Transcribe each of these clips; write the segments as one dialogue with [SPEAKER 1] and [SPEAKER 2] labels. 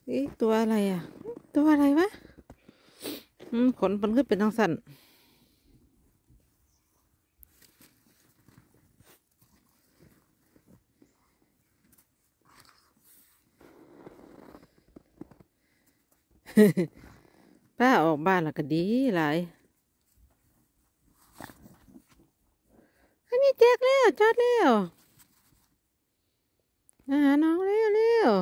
[SPEAKER 1] อีตัวอะไรอ่ะตัวอะไรวะขนมันขึ้นเป็นทางสั่น ป้าออกบ้านแล้วก็ดีหลายอันนี้แจกแล้วจอดแล้วมาหาน้องเร็วเร็ว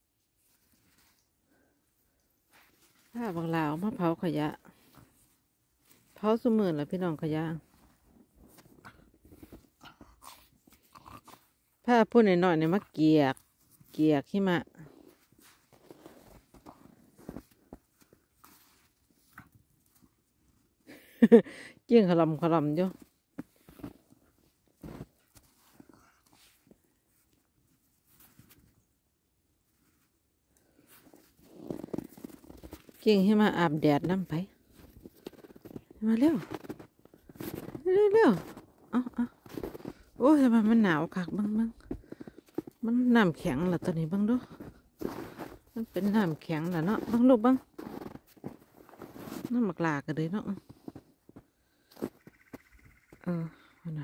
[SPEAKER 1] ป้าบางลาวมาเผาขยะเผาสมื่นแล้วพี่น้องขยะป้าพูดหน่อยๆเนี่ยมาเกียกหิมะเกี่ยงขลำอยู่เกี่ยงหิมะอาบแดดน้ำไปมาเร็วเร็วเอาโอ้ยทำไมมันหนาวคักบ้างมันน้ำแข็งเหรอตอนนี้บ้างดูมันเป็นน้ำแข็งเหรอเนาะบ้างลูกบ้างน้ำหมักลากันเลยเนาะนะ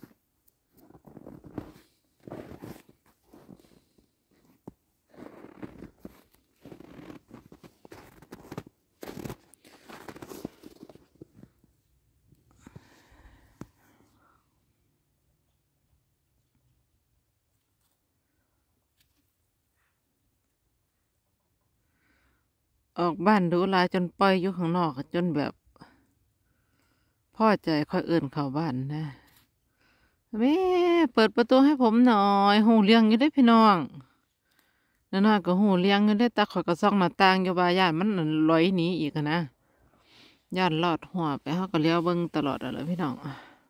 [SPEAKER 1] ออกบ้านดูลายจนปล่อยอยู่ข้างนอกจนแบบพ่อใจค่อยเอื่นเข้าบ้านนะแม่เปิดประตูให้ผมหน่อยหูเลี้ยงอยู่ได้พี่น้องน้อยๆก็หูเลี้ยงอยู่ได้ตาข่อยก็ซ่องหน้าต่างอยู่บ้านย่านมันลอยหนีอีกนะย่านลอดหัวไปเขาก็เลี้ยวเบิ่งตลอดอะไรพี่น้อง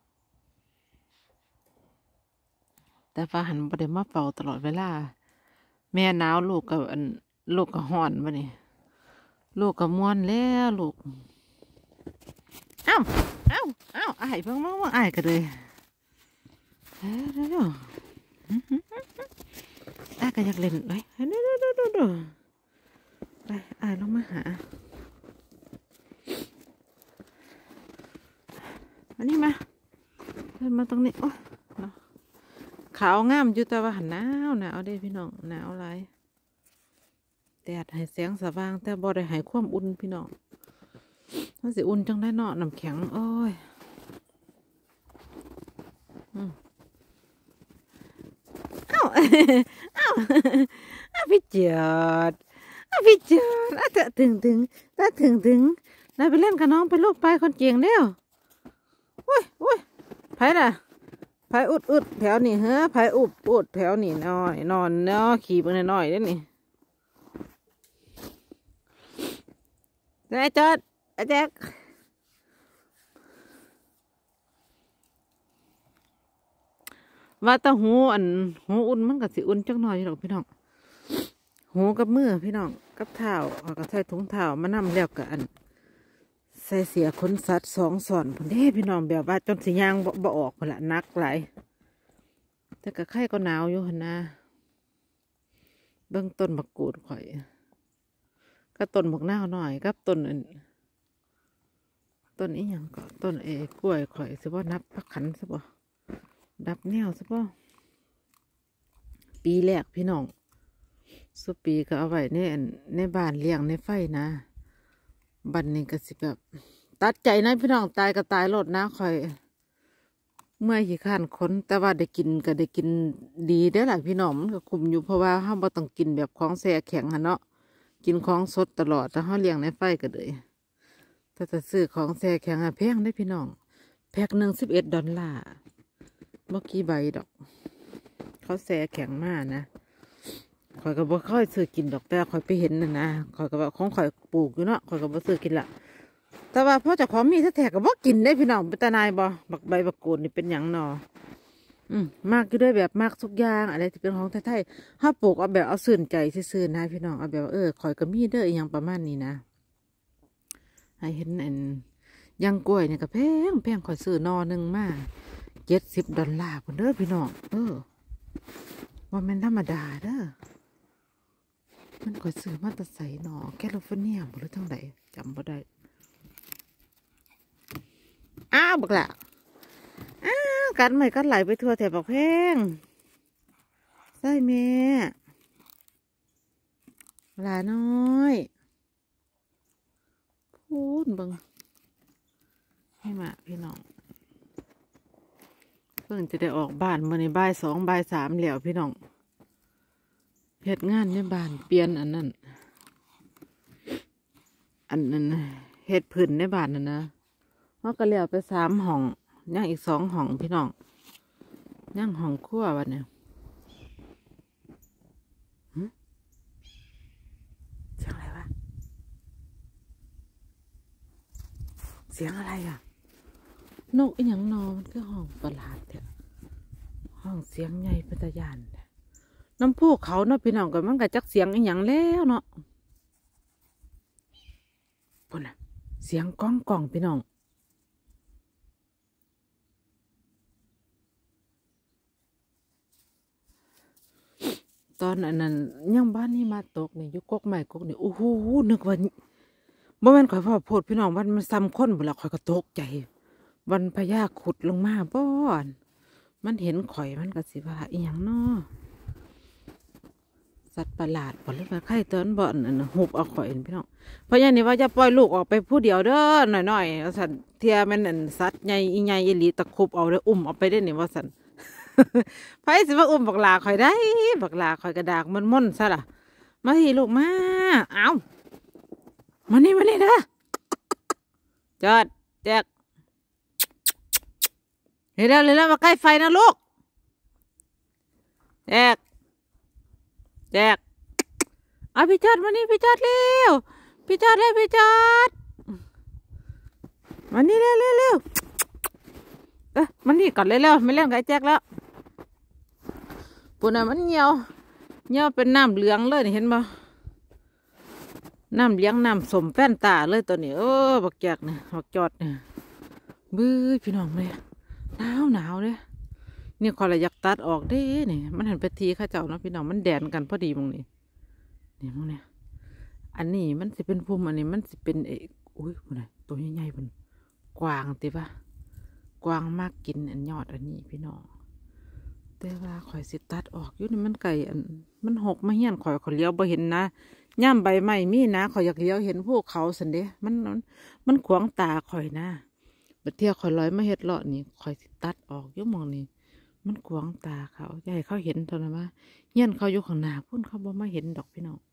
[SPEAKER 1] แต่ฟ้าหันบ่ได้มาเฝ้าตลอดเวลาแม่หนาวลูกก็ฮ้อนบ่นี่ลูกก็ม่วนแล้วลูกเอ้าอ้ายเพิ่งมาอ้ายก็เลยเร็วอ้ายก็อยากเล่นไปเร็วไปอ้ายลงมาหาอันนี้มาเดินมาตรงนี้โอ้ขาวงามอยู่แต่ว่าหนาวเด้พี่น้องหนาวหลายแดดให้แสงสว่างแต่บ่ได้ให้ความอุ่นพี่น้องมันสิอุ่นจังได้เนาะน้ำแข็งโอ้ยเอ้าพี่เจิดพี่เจิดเถอะถึงนายไปเล่นกับน้องไปลูกไปคนเก่งเร็วโอ้ยไผล่ะไผอุดแถวนี่เฮ้อไผอุดแถวนี่นอนเนาะขี่ไปน้อยเด้นี่นายจอดแจ็คว่าแตาหูอุ่นมันก็สิอุ่นจังหน่อยหรอกพี่น้องหูกับมือพี่น้องกับเท้าก็ใส่ถุงเท้ามานำแล้วกับใส่เสียขนสัตว์2 ส่อนพุ่นเด้พี่น้องแบบว่าจนสิย่างบ่ออกพุ่นละนักหลายแต่ก็ไข้ก็หนาวอยู่หั่นนะเบิ่งต้นมะกรูดข่อยก็ต้นบักนาวหน่อยกับต้นอีหยังก็ต้นกล้วยข่อยสิบ่นับพักขันซะบ่นับแนวซะบ่ปีแรกพี่น้องสุปีก็เอาไว้ในบ้านเลี้ยงในไฟนะบัดนี้ก็สิแบบตัดใจนะพี่น้องตายก็ตายโลดนะข่อยเมื่อยขี้ข้านคนแต่ว่าได้กินก็ได้กินดีได้หลายพี่น้องมันก็คุมอยู่เพราะว่าห้ามบ่ต้องกินแบบของแช่แข็งเนาะกินของสดตลอดแต่ห้าเลี้ยงในไฟก็เลยถ้าจะซื้อของแช่แข็งแพงได้พี่น้องแพ็คหนึ่ง$11เมื่อกี้ใบดอกเขาแช่แข็งมากนะข่อยก็บ่ค่อยซื้อกินดอกแต่ข่อยไปเห็นนะข่อยก็ว่าของข่อยปลูกอยู่เนาะข่อยก็บ่ซื้อกินละแต่ว่าพ่อเจ้าของมีแท้ๆก็บ่กินได้พี่น้องเป็นตาหนายบ่ใบบักกูดนี่เป็นหยังหนอมากอยู่ด้วยแบบมากทุกอย่างอะไรที่เป็นของไทยๆถ้าปลูกเอาแบบเอาซื่นใจซื่อๆนะพี่น้องเอาแบบข่อยก็มีเด้ออย่างประมาณนี้นะให้เห็นยังกล้วยเนี่ยก็แพงข่อยซื้อนอหนึ่งมา$70พุ่นเด้อพี่น้องว่ามันธรรมดาเด้อมันก็ซื้อมาแต่ใส่หนอแคลิฟอร์เนียหรือทั้งใดจำบ่ได้อ้าวบักละอ้าวกัดไม่กัดไหลไปทั่วแถบบักแพงใส่แม่หลาน้อยพูดเบิ่งให้มาพี่น้องเพิ่งจะได้ออกบ้านเมื่อในบ่าย2บ่าย3แล้วพี่น้องเฮ็ดงานในบ้านเปลี่ยนอันนั้นเฮ็ดพื้นในบ้านนั่นนะเพราะก็เลี้ยวไป3ห้องย่างอีก2ห้องพี่น้องย่างห้องครัววันนี้เสียงอะไรวะเสียงอะไรอ่ะนกอีหยังนอมันคือห้องประหลาดเถอะห้องเสียงใหญ่เป็นตาย่านน้ำพุเขาเนาะพี่น้องก็มันก็จักเสียงอีหยังแล้วเนาะพุ่นน่ะเสียงก้องกล่องพี่น้องตอนนั้นยังบ้านนี่มาตกนี่ยุกกใหม่กกนี่โอ้โหนึกว่าบ่แม่นข่อยพ่อโพดพี่น้องวันมันซ้ำคนบ่ละข่อยก็ตกใจวันพญาขุดลงมาบ่อนมันเห็นข่อยมันก็สิว่าอีหยังน้อสัตว์ประหลาดบ่หรือว่าใครเตือนบ่อนหุบเอาข่อยพี่น้องเพราะอย่างนี้ว่าจะปล่อยลูกออกไปผู้เดียวเด้อหน่อยๆสัตว์เทียมันสัตว์ใหญ่อีใหญ่อีหลีตะคุบเอาได้อุ้มเอาไปได้นี่ว่าสันไผสิว่าอุ้มบักหลาข่อยได้บักหลาข่อยกระดากมันม่นซะล่ะมาทีลูกมาเอามานี่เด้อจอดแจกเร็วมาใกล้ไฟนะลูกแจกเอาพี่จอดมานี่พี่จอดเร็วพี่จอดมานี่เร็วมันนี่ก่อนเร็วไม่เล่นกับไอ้แจ็คแล้วปุ่นมันเหี่ยวเป็นน้ำเหลืองเลยเห็นบ่น้ำเลี้ยงน้ำสมแป้นตาเลยตัวนี้บักแจกเนี่ยบักจอดเนี่ยบื้อพี่น้องเลยหนาวเลยเนี่ยคอยอยากตัดออกเด้เนี่ยมันหันไปทีข้าเจ้านะพี่น้องมันแดนกันพอดีมึงนี่มึงเนี่ยอันนี้มันสิเป็นภูมิอันนี้มันสิเป็นอุ้ยพุ่นตัวใหญ่ๆพุ่นกวางติปะกวางมากกินอันยอดอันนี้พี่น้องแต่ว่าข่อยสิตัดออกอยู่นี่มันไก่อันมันหกมาเหี้ยนข่อยเลี้ยวบ่เห็นนะย่ำใบไม้มีนะข่อยอยากเลี้ยวเห็นพวกเขาสันเดะมันขวางตาข่อยนะบัดเที่ยวข่อยลอยมาเฮ็ดเลาะนี่ข่อยสิตัดออกอยู่มองนี่มันขวางตาเขาใหญ่เขาเห็นเท่านั้นว่าเหี้ยนเขาอยู่ข้างหน้าพุ่นเขาบ่มาเห็นดอกพี่น้อง